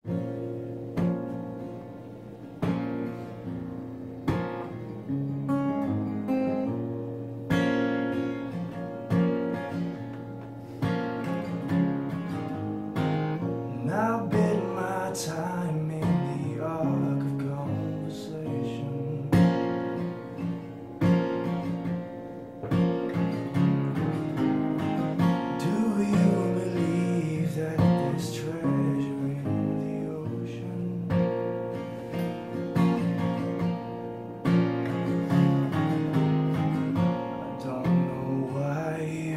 Now bid my time in the arc of conversation. Do you believe that there's treasure in the ocean? I don't know why.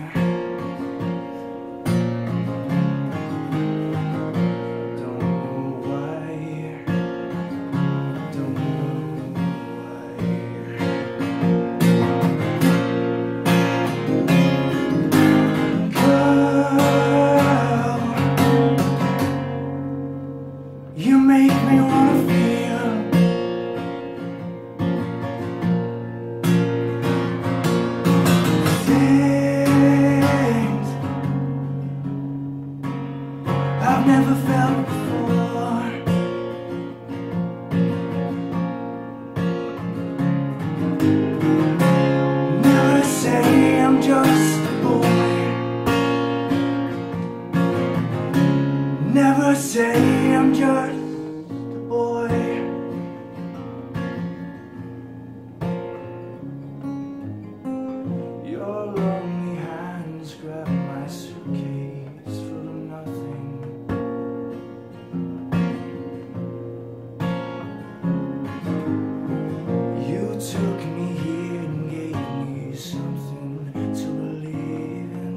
You make me wanna feel things I've never felt before. Never say I'm just a boy. Never say I'm just a boy. Your lonely hands grab my suitcase full of nothing. You took me here and gave me something to believe in.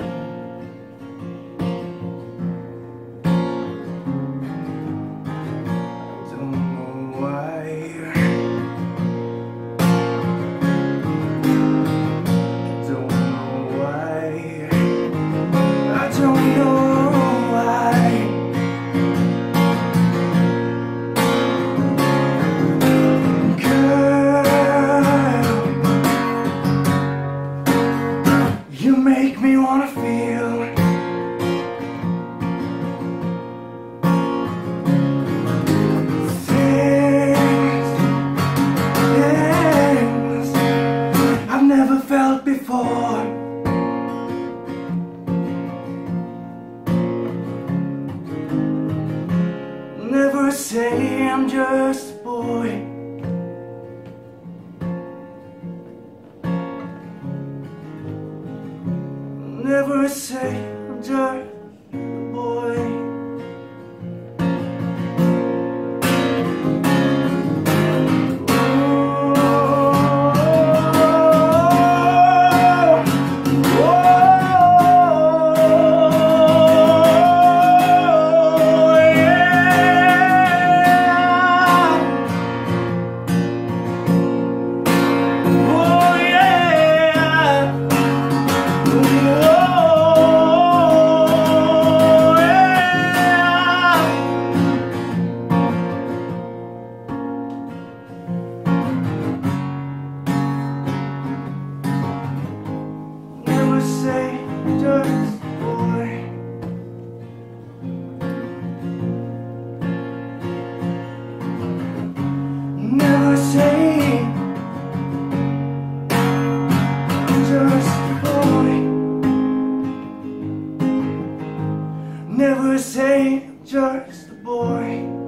You make me wanna feel things I've never felt before. Never say I'm just a boy. Never say I'm just a boy. Say just boy. Never say just boy. Never say just boy.